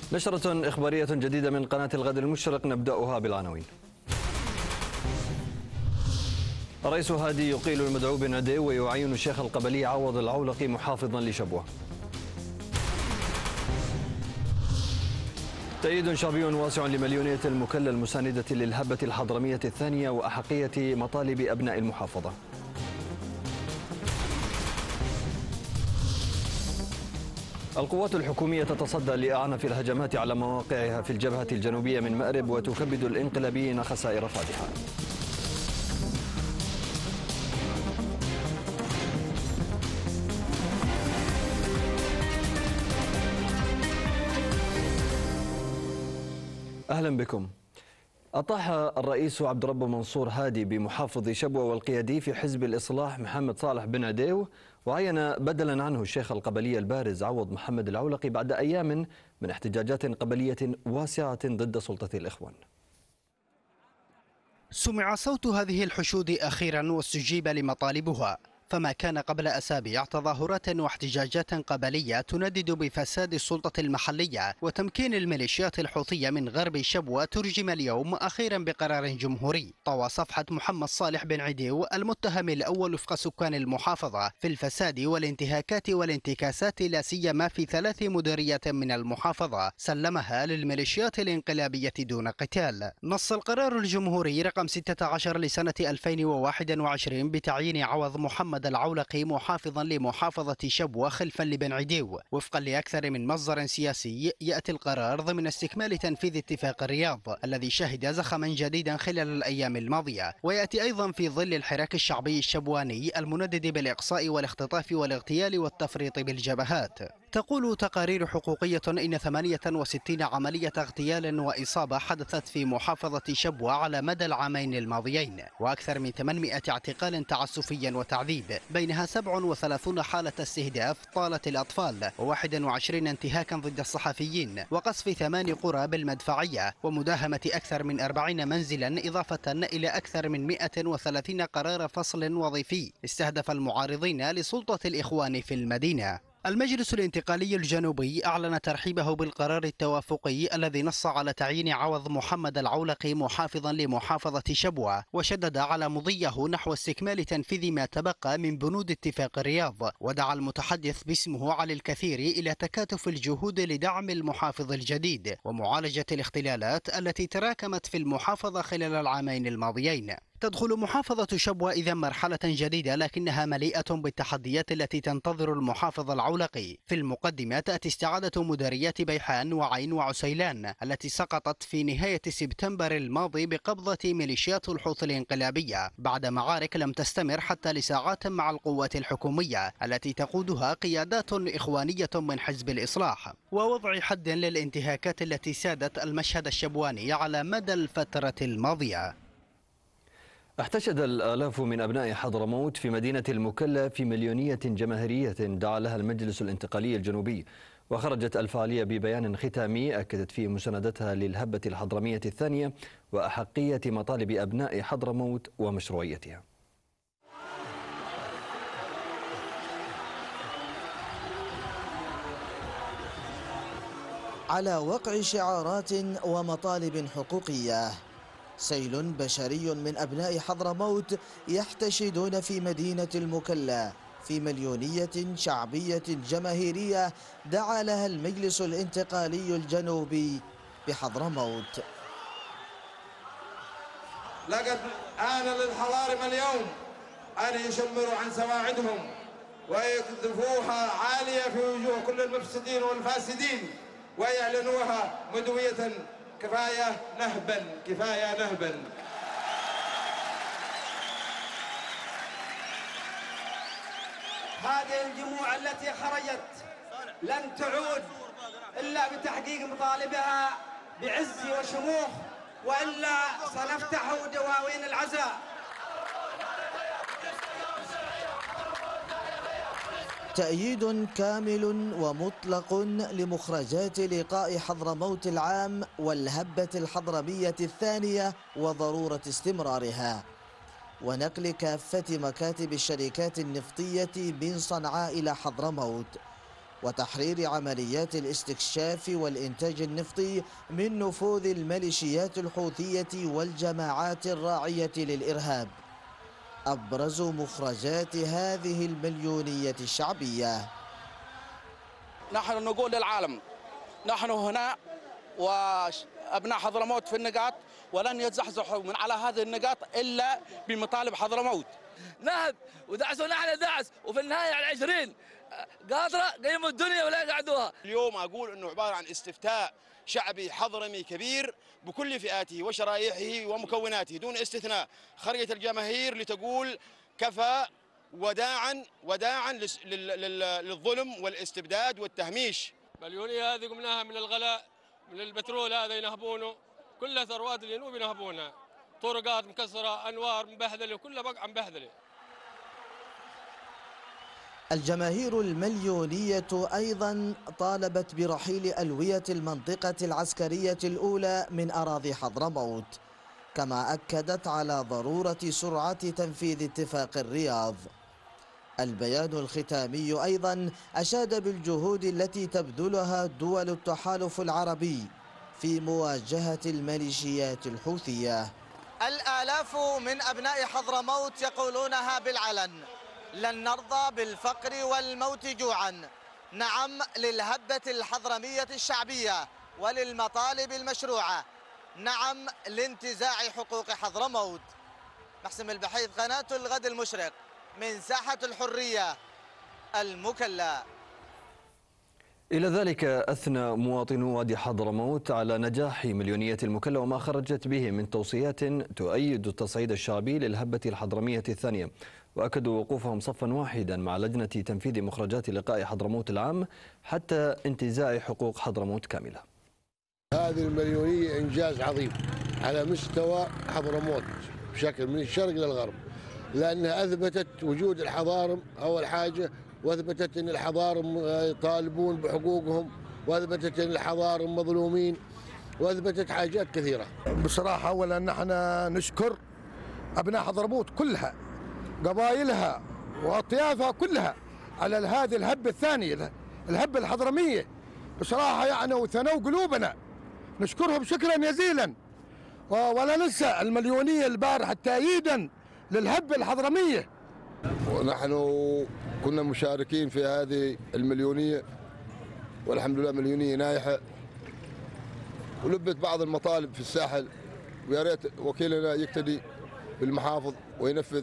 نشرة إخبارية جديدة من قناة الغد المشرق، نبدأها بالعناوين. الرئيس هادي يقيل المدعو بن عديو ويعين الشيخ القبلي عوض العولقي محافظا لشبوة. تأييد شعبي واسع لمليونية المكلا المساندة للهبة الحضرمية الثانية وأحقية مطالب أبناء المحافظة. القوات الحكومية تتصدى لأعنف الهجمات على مواقعها في الجبهة الجنوبية من مأرب وتكبد الانقلابيين خسائر فادحة. أهلا بكم. أطاح الرئيس عبد ربه منصور هادي بمحافظ شبوة والقيادي في حزب الإصلاح محمد صالح بن عديو، وعين بدلا عنه الشيخ القبلي البارز عوض محمد العولقي بعد أيام من احتجاجات قبلية واسعة ضد سلطة الإخوان. سمع صوت هذه الحشود أخيرا واستجيب لمطالبها، فما كان قبل أسابيع تظاهرات واحتجاجات قبلية تندد بفساد السلطة المحلية وتمكين الميليشيات الحوثية من غرب شبوة ترجم اليوم أخيرا بقرار جمهوري طوى صفحة محمد صالح بن عديو المتهم الأول وفق سكان المحافظة في الفساد والانتهاكات والانتكاسات، لا سيما في 3 مديريات من المحافظة سلمها للميليشيات الانقلابية دون قتال. نص القرار الجمهوري رقم 16 لسنة 2021 بتعيين عوض محمد العولقي محافظا لمحافظة شبوة خلفا لبن عديو وفقا لأكثر من مصدر سياسي. يأتي القرار ضمن استكمال تنفيذ اتفاق الرياض الذي شهد زخما جديدا خلال الأيام الماضية، ويأتي أيضا في ظل الحراك الشعبي الشبواني المندد بالإقصاء والاختطاف والاغتيال والتفريط بالجبهات. تقول تقارير حقوقية إن 68 عملية اغتيال وإصابة حدثت في محافظة شبوة على مدى العامين الماضيين، وأكثر من 800 اعتقال تعسفيا وتعذيب، بينها 37 حالة استهداف طالت الأطفال و21 انتهاكا ضد الصحفيين وقصف 8 قرى بالمدفعية ومداهمة أكثر من 40 منزلا، إضافة إلى أكثر من 130 قرار فصل وظيفي استهدف المعارضين لسلطة الإخوان في المدينة. المجلس الانتقالي الجنوبي أعلن ترحيبه بالقرار التوافقي الذي نص على تعيين عوض محمد العولقي محافظا لمحافظة شبوة، وشدد على مضيه نحو استكمال تنفيذ ما تبقى من بنود اتفاق الرياض، ودعا المتحدث باسمه على الكثير إلى تكاتف الجهود لدعم المحافظ الجديد ومعالجة الاختلالات التي تراكمت في المحافظة خلال العامين الماضيين. تدخل محافظة شبوة إذا مرحلة جديدة لكنها مليئة بالتحديات التي تنتظر المحافظ العولقي. في المقدمة تأتي استعادة مديريات بيحان وعين وعسيلان التي سقطت في نهاية سبتمبر الماضي بقبضة ميليشيات الحوثي الانقلابية بعد معارك لم تستمر حتى لساعات مع القوات الحكومية التي تقودها قيادات إخوانية من حزب الإصلاح، ووضع حد للانتهاكات التي سادت المشهد الشبواني على مدى الفترة الماضية. احتشد الآلاف من أبناء حضرموت في مدينة المكلا في مليونية جماهيرية دعا لها المجلس الانتقالي الجنوبي، وخرجت الفعالية ببيان ختامي أكدت فيه مساندتها للهبة الحضرمية الثانية وأحقية مطالب أبناء حضرموت ومشروعيتها. على وقع شعارات ومطالب حقوقية، سيل بشري من أبناء حضرموت يحتشدون في مدينة المكلا في مليونية شعبية جماهيرية دعا لها المجلس الانتقالي الجنوبي بحضرموت. لقد آن للحضارم اليوم أن يشمروا عن سواعدهم ويقذفوها عالية في وجوه كل المفسدين والفاسدين ويعلنوها مدوية. كفاية نهبا، كفاية نهبا. هذه الجموع التي خرجت لن تعود إلا بتحقيق مطالبها بعز وشموخ، وإلا سنفتح دواوين العزاء. تأييد كامل ومطلق لمخرجات لقاء حضرموت العام والهبة الحضرمية الثانية وضرورة استمرارها، ونقل كافة مكاتب الشركات النفطية من صنعاء إلى حضرموت، وتحرير عمليات الاستكشاف والإنتاج النفطي من نفوذ الميليشيات الحوثية والجماعات الراعية للإرهاب. أبرز مخرجات هذه المليونية الشعبية. نحن نقول للعالم نحن هنا وأبناء حضرموت في النقاط، ولن يتزحزحوا من على هذه النقاط إلا بمطالب حضرموت. نهب ودعسوا على دعس، وفي النهاية على 20 قاطرة قيموا الدنيا ولا يقعدوها. اليوم أقول أنه عبارة عن استفتاء شعبي حضرمي كبير بكل فئاته وشرائحه ومكوناته دون استثناء. خرجت الجماهير لتقول كفى وداعا للظلم والاستبداد والتهميش. مليونية هذه قمناها من الغلاء، من البترول هذا ينهبونه، كلها ثروات الجنوب ينهبونها، طرقات مكسرة، أنوار مبهدلة، كلها بقعة مبهدلة. الجماهير المليونية أيضا طالبت برحيل ألوية المنطقة العسكرية الأولى من أراضي حضرموت، كما أكدت على ضرورة سرعة تنفيذ اتفاق الرياض. البيان الختامي أيضا أشاد بالجهود التي تبذلها دول التحالف العربي في مواجهة الميليشيات الحوثية. الآلاف من أبناء حضرموت يقولونها بالعلن: لن نرضى بالفقر والموت جوعا. نعم للهبة الحضرمية الشعبية وللمطالب المشروعة. نعم لانتزاع حقوق حضرموت. محسن البحيث، قناة الغد المشرق، من ساحة الحرية المكلا. إلى ذلك أثنى مواطنو وادي حضرموت على نجاح مليونية المكلا وما خرجت به من توصيات تؤيد التصعيد الشعبي للهبة الحضرمية الثانية، وأكدوا وقوفهم صفا واحدا مع لجنة تنفيذ مخرجات لقاء حضرموت العام حتى انتزاع حقوق حضرموت كاملة. هذه المليونية إنجاز عظيم على مستوى حضرموت بشكل من الشرق للغرب، لأنها أثبتت وجود الحضارم أول حاجة، وأثبتت أن الحضارم يطالبون بحقوقهم، وأثبتت أن الحضارم مظلومين، وأثبتت حاجات كثيرة. بصراحة أولا نحن نشكر أبناء حضرموت كلها، قبائلها وأطيافها كلها، على هذه الهبة الثانية، الهبة الحضرمية. بصراحة يعني وثنوا قلوبنا، نشكرهم شكرا جزيلا. ولا ننسى المليونية البارحة تأييدا للهبة الحضرمية. ونحن كنا مشاركين في هذه المليونية، والحمد لله مليونية ناجحة، ولبت بعض المطالب في الساحل، ويا ريت وكيلنا يقتدي بالمحافظ وينفذ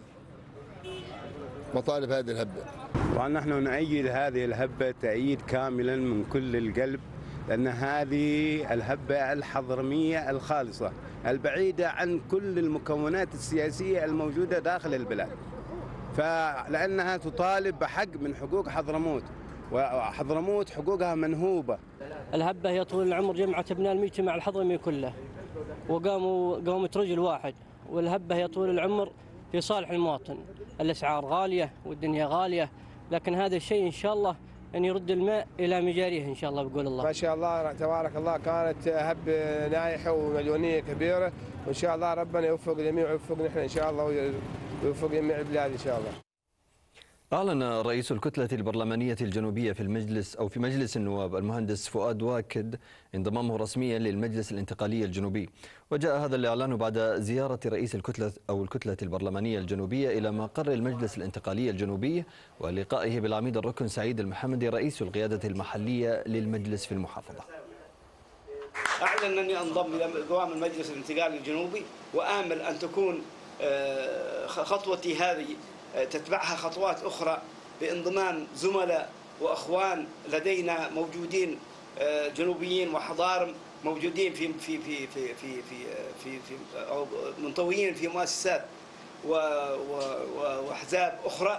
مطالب هذه الهبة. ونحن نؤيد هذه الهبة تأييد كاملا من كل القلب، لأن هذه الهبة الحضرمية الخالصة البعيدة عن كل المكونات السياسية الموجودة داخل البلاد، فلأنها تطالب بحق من حقوق حضرموت، وحضرموت حقوقها منهوبة. الهبة هي طول العمر جمعت أبناء المجتمع الحضرمي كله وقاموا رجل واحد، والهبة هي طول العمر في صالح المواطن. الأسعار غالية والدنيا غالية، لكن هذا الشيء إن شاء الله أن يرد الماء إلى مجاريه إن شاء الله بقول الله. ما شاء الله تبارك الله، كانت هبة نايحة ومليونية كبيرة، وإن شاء الله ربنا يوفق الجميع ويوفقنا إحنا إن شاء الله ويوفق جميع البلاد إن شاء الله. أعلن رئيس الكتلة البرلمانية الجنوبية في مجلس النواب المهندس فؤاد واكد انضمامه رسميا للمجلس الانتقالي الجنوبي، وجاء هذا الإعلان بعد زيارة رئيس الكتلة البرلمانية الجنوبية إلى مقر المجلس الانتقالي الجنوبي ولقائه بالعميد الركن سعيد المحمدي رئيس القيادة المحلية للمجلس في المحافظة. أعلن أني أنضم إلى دوام المجلس الانتقالي الجنوبي، وآمل أن تكون خطوتي هذه تتبعها خطوات أخرى بانضمام زملاء وأخوان لدينا موجودين جنوبيين وحضارم موجودين في أو منطويين في مؤسسات وأحزاب أخرى.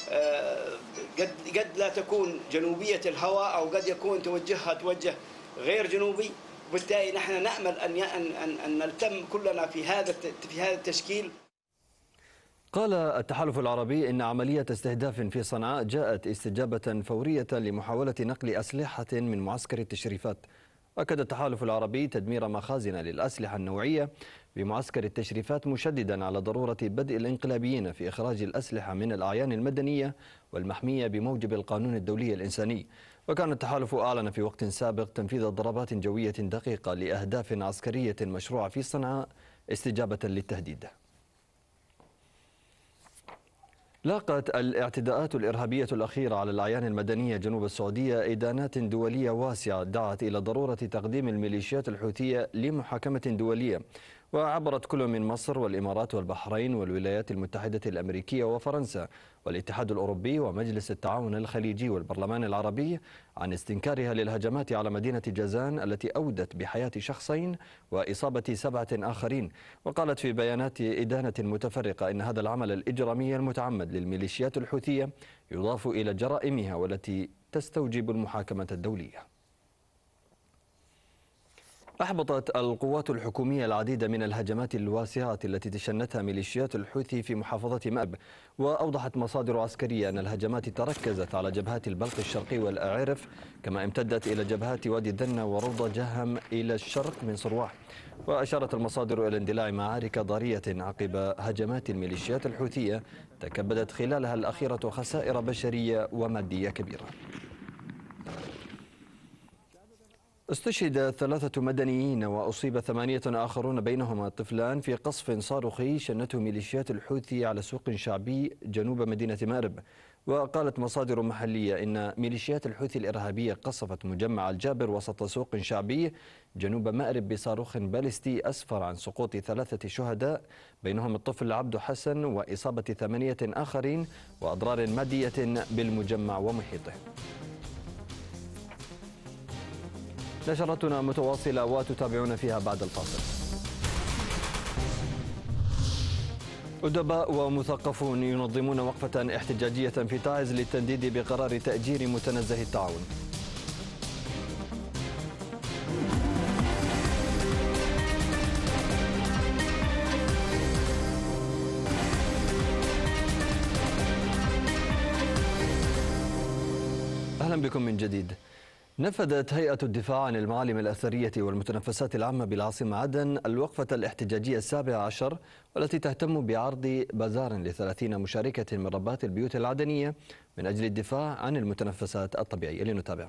قد لا تكون جنوبية الهوى، أو قد يكون توجه غير جنوبي، وبالتالي نحن نأمل أن نلتم كلنا في هذا التشكيل. قال التحالف العربي إن عملية استهداف في صنعاء جاءت استجابة فورية لمحاولة نقل أسلحة من معسكر التشريفات. أكد التحالف العربي تدمير مخازن للأسلحة النوعية بمعسكر التشريفات، مشددا على ضرورة بدء الانقلابيين في إخراج الأسلحة من الأعيان المدنية والمحمية بموجب القانون الدولي الإنساني. وكان التحالف أعلن في وقت سابق تنفيذ ضربات جوية دقيقة لأهداف عسكرية مشروعة في صنعاء استجابة للتهديد. لاقت الاعتداءات الإرهابية الأخيرة على الأعيان المدنية جنوب السعودية إدانات دولية واسعة دعت إلى ضرورة تقديم الميليشيات الحوثية لمحاكمة دولية. وعبرت كل من مصر والإمارات والبحرين والولايات المتحدة الأمريكية وفرنسا والاتحاد الأوروبي ومجلس التعاون الخليجي والبرلمان العربي عن استنكارها للهجمات على مدينة جازان التي أودت بحياة شخصين وإصابة 7 آخرين. وقالت في بيانات إدانة متفرقة إن هذا العمل الإجرامي المتعمد للميليشيات الحوثية يضاف إلى جرائمها والتي تستوجب المحاكمة الدولية. أحبطت القوات الحكومية العديد من الهجمات الواسعة التي تشنتها ميليشيات الحوثي في محافظة مأرب. وأوضحت مصادر عسكرية أن الهجمات تركزت على جبهات البلق الشرقي والأعرف، كما امتدت إلى جبهات وادي الدنة وروضة جهم إلى الشرق من صرواح. وأشارت المصادر إلى اندلاع معارك ضارية عقب هجمات الميليشيات الحوثية تكبدت خلالها الأخيرة خسائر بشرية ومادية كبيرة. استشهد 3 مدنيين وأصيب 8 آخرون بينهما طفلان في قصف صاروخي شنته ميليشيات الحوثي على سوق شعبي جنوب مدينة مأرب. وقالت مصادر محلية إن ميليشيات الحوثي الإرهابية قصفت مجمع الجابر وسط سوق شعبي جنوب مأرب بصاروخ باليستي أسفر عن سقوط 3 شهداء بينهم الطفل عبد حسن وإصابة 8 آخرين وأضرار مادية بالمجمع ومحيطه. نشرتنا متواصلة وتتابعون فيها بعد الفاصل. أدباء ومثقفون ينظمون وقفة احتجاجية في تعز للتنديد بقرار تأجير متنزه التعاون. أهلا بكم من جديد. نفذت هيئة الدفاع عن المعالم الأثرية والمتنفسات العامة بالعاصمة عدن الوقفة الاحتجاجية 17 والتي تهتم بعرض بازار ل30 مشاركة من ربات البيوت العدنية من أجل الدفاع عن المتنفسات الطبيعية. لنتابع.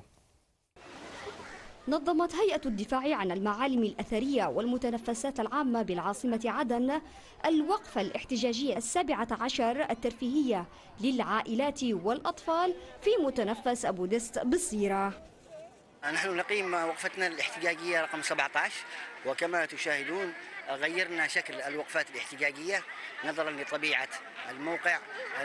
نظمت هيئة الدفاع عن المعالم الأثرية والمتنفسات العامة بالعاصمة عدن الوقفة الاحتجاجية 17 الترفيهية للعائلات والأطفال في متنفس أبو دست بالصيرة. نحن نقيم وقفتنا الاحتجاجية رقم 17 وكما تشاهدون غيرنا شكل الوقفات الاحتجاجية نظرا لطبيعة الموقع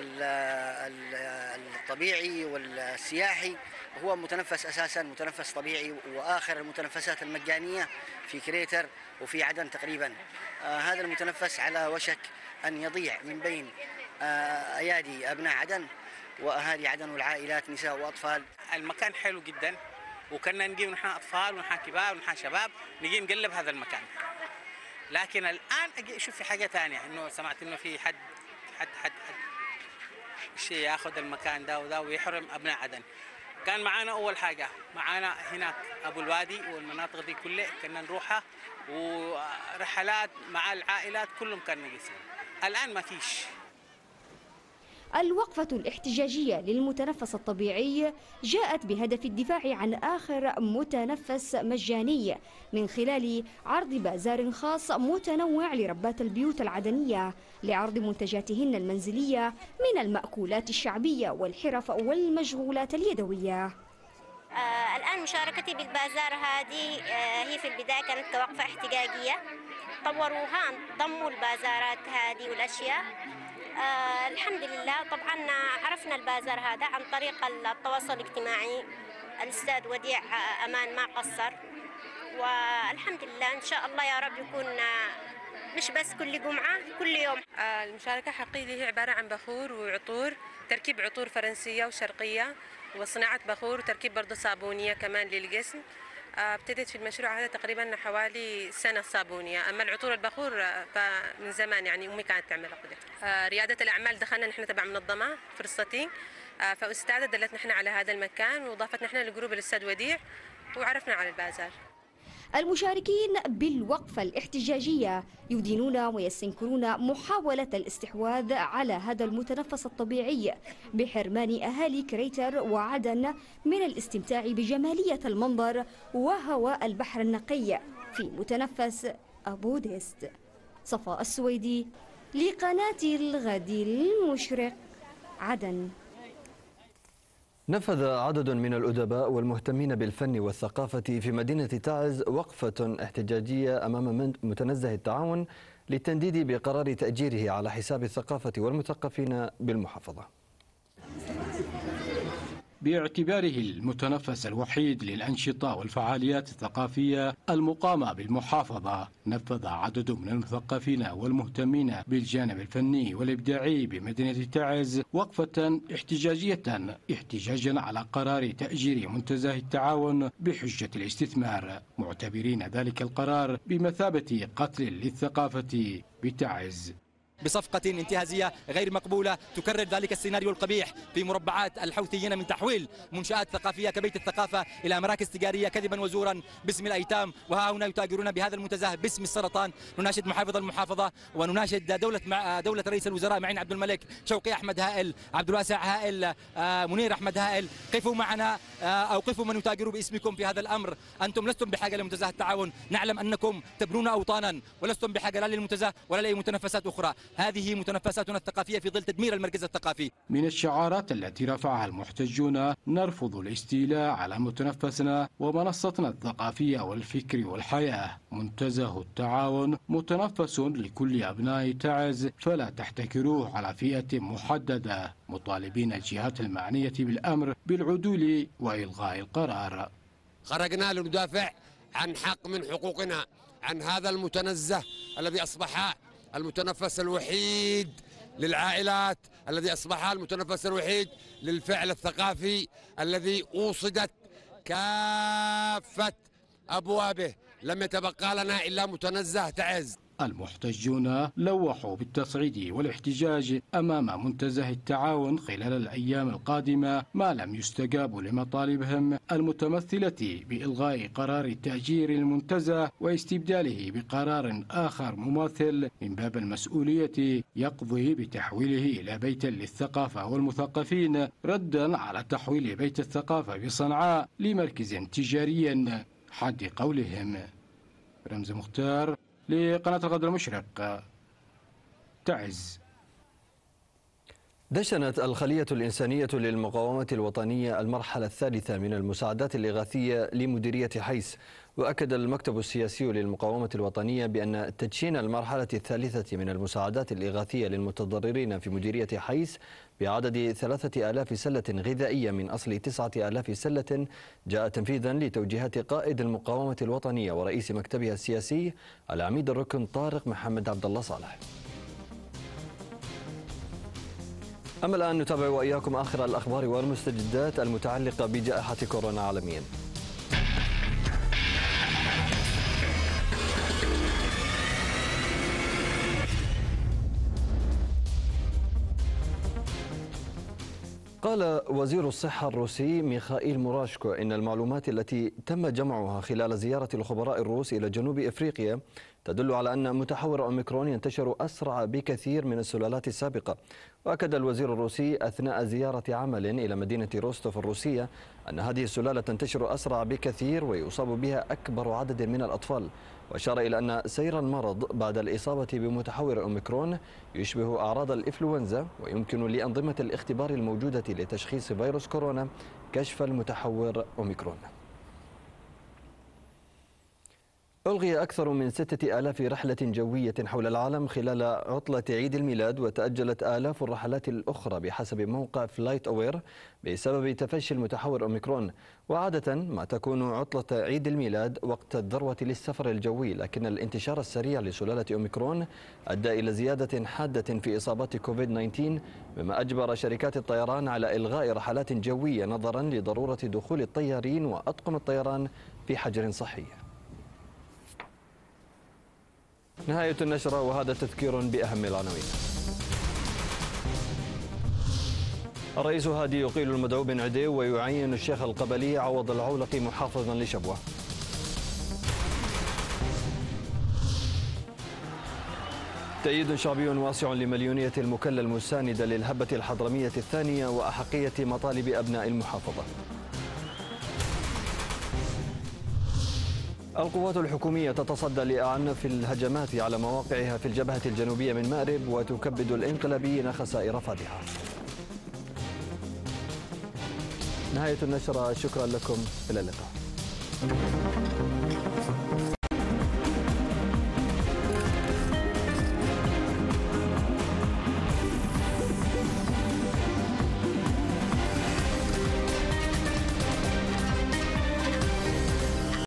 الطبيعي والسياحي. هو متنفس أساسا متنفس طبيعي وآخر المتنفسات المجانية في كريتر وفي عدن تقريبا. هذا المتنفس على وشك أن يضيع من بين أيادي أبناء عدن وأهالي عدن والعائلات نساء وأطفال. المكان حلو جدا وكنا نجي ونحن أطفال ونحن كبار ونحن شباب نجي نقلب هذا المكان، لكن الآن أجي أشوف في حاجة ثانية إنه سمعت إنه في حد شيء ياخذ المكان ده وده ويحرم أبناء عدن. كان معانا أول حاجة معانا هناك أبو الوادي والمناطق دي كلها كنا نروحها ورحلات مع العائلات كلهم كنا نجلس. الآن ما فيش. الوقفة الاحتجاجية للمتنفس الطبيعي جاءت بهدف الدفاع عن آخر متنفس مجاني من خلال عرض بازار خاص متنوع لربات البيوت العدنية لعرض منتجاتهن المنزلية من المأكولات الشعبية والحرف والمشغولات اليدوية. الآن مشاركتي بالبازار هذه هي في البداية كانت كوقفة احتجاجية، طوروها ضموا البازارات هذه والأشياء. الحمد لله. طبعا عرفنا البازار هذا عن طريق التواصل الاجتماعي. الأستاذ وديع أمان ما قصر، والحمد لله إن شاء الله يا رب يكون مش بس كل جمعة كل يوم. المشاركة حقيقية هي عبارة عن بخور وعطور، تركيب عطور فرنسية وشرقية وصناعة بخور وتركيب برضه صابونية كمان للجسم. ابتدت في المشروع هذا تقريبا حوالي سنة صابونية، أما العطور البخور فمن زمان يعني أمي كانت تعملها كده. ريادة الأعمال دخلنا نحن تبع منظمة فرصتي، فأستاذة دلتنا نحن على هذا المكان وضافتنا نحن لجروب الأستاذ وديع وعرفنا على البازار. المشاركين بالوقفة الاحتجاجية يدينون ويستنكرون محاولة الاستحواذ على هذا المتنفس الطبيعي بحرمان أهالي كريتر وعدن من الاستمتاع بجمالية المنظر وهواء البحر النقي في متنفس أبو ديست. صفاء السويدي لقناة الغد المشرق، عدن. نفذ عدد من الأدباء والمهتمين بالفن والثقافة في مدينة تعز وقفة احتجاجية أمام متنزه التعاون للتنديد بقرار تأجيره على حساب الثقافة والمثقفين بالمحافظة. باعتباره المتنفس الوحيد للأنشطة والفعاليات الثقافية المقامة بالمحافظة، نفذ عدد من المثقفين والمهتمين بالجانب الفني والإبداعي بمدينة تعز وقفة احتجاجا على قرار تأجير منتزه التعاون بحجة الاستثمار، معتبرين ذلك القرار بمثابة قتل للثقافة بتعز. بصفقة انتهازية غير مقبولة تكرر ذلك السيناريو القبيح في مربعات الحوثيين من تحويل منشآت ثقافية كبيت الثقافة إلى مراكز تجارية كذبا وزورا باسم الأيتام، وها هنا يتاجرون بهذا المنتزه باسم السرطان. نناشد محافظ المحافظة ونناشد دولة رئيس الوزراء معين عبد الملك، شوقي أحمد هائل، عبد الواسع هائل، منير أحمد هائل، قفوا معنا أو قفوا من يتاجروا باسمكم في هذا الأمر. أنتم لستم بحاجة لمنتزه التعاون، نعلم أنكم تبنون أوطانا ولستم بحاجة لا للمنتزه ولا لأي متنفسات أخرى. هذه متنفساتنا الثقافية في ظل تدمير المركز الثقافي. من الشعارات التي رفعها المحتجون: نرفض الاستيلاء على متنفسنا ومنصتنا الثقافية والفكر والحياة. منتزه التعاون متنفس لكل أبناء تعز فلا تحتكروه على فئة محددة، مطالبين الجهات المعنية بالأمر بالعدول وإلغاء القرار. خرجنا لندافع عن حق من حقوقنا، عن هذا المتنزه الذي أصبح المتنفس الوحيد للعائلات، الذي أصبح المتنفس الوحيد للفعل الثقافي الذي أوصدت كافة أبوابه، لم يتبقى لنا إلا متنزه تعز. المحتجون لوحوا بالتصعيد والاحتجاج أمام منتزه التعاون خلال الأيام القادمة ما لم يستجاب لمطالبهم المتمثلة بإلغاء قرار تأجير المنتزه واستبداله بقرار آخر مماثل من باب المسؤولية يقضي بتحويله إلى بيت للثقافة والمثقفين، ردا على تحويل بيت الثقافة بصنعاء لمركز تجاري حد قولهم. رمز مختار لقناة الغد المشرق، تعز. دشنت الخلية الإنسانية للمقاومة الوطنية المرحلة الثالثة من المساعدات الإغاثية لمديرية حيس. وأكد المكتب السياسي للمقاومة الوطنية بأن تدشين المرحلة الثالثة من المساعدات الإغاثية للمتضررين في مديرية حيس بعدد 3000 سلة غذائية من أصل 9000 سلة جاء تنفيذا لتوجيهات قائد المقاومة الوطنية ورئيس مكتبها السياسي العميد الركن طارق محمد عبد الله صالح. أما الآن نتابع وإياكم آخر الأخبار والمستجدات المتعلقة بجائحة كورونا عالميا. قال وزير الصحة الروسي ميخائيل موراشكو إن المعلومات التي تم جمعها خلال زيارة الخبراء الروس إلى جنوب إفريقيا تدل على أن متحور أوميكرون ينتشر أسرع بكثير من السلالات السابقة. وأكد الوزير الروسي أثناء زيارة عمل إلى مدينة روستوف الروسية أن هذه السلالة تنتشر أسرع بكثير ويصاب بها أكبر عدد من الأطفال، وأشار إلى أن سير المرض بعد الإصابة بمتحور أوميكرون يشبه أعراض الإنفلونزا، ويمكن لأنظمة الاختبار الموجودة لتشخيص فيروس كورونا كشف المتحور أوميكرون. ألغي أكثر من 6000 رحلة جوية حول العالم خلال عطلة عيد الميلاد، وتأجلت آلاف الرحلات الأخرى بحسب موقع فلايت أوير بسبب تفشي المتحور أوميكرون. وعادة ما تكون عطلة عيد الميلاد وقت الذروة للسفر الجوي، لكن الانتشار السريع لسلالة أوميكرون أدى إلى زيادة حادة في إصابات كوفيد-19، مما أجبر شركات الطيران على إلغاء رحلات جوية نظرا لضرورة دخول الطيارين وأطقم الطيران في حجر صحي. نهاية النشرة، وهذا تذكير بأهم العناوين. الرئيس هادي يقيل المدعو بن عدي ويعين الشيخ القبلي عوض العولقي محافظا لشبوة. تأييد شعبي واسع لمليونية المكلا المساندة للهبة الحضرمية الثانية وأحقية مطالب أبناء المحافظة. القوات الحكومية تتصدى لأعنف الهجمات على مواقعها في الجبهة الجنوبية من مأرب وتكبد الانقلابيين خسائر فادحة. نهاية النشرة، شكرا لكم، إلى اللقاء.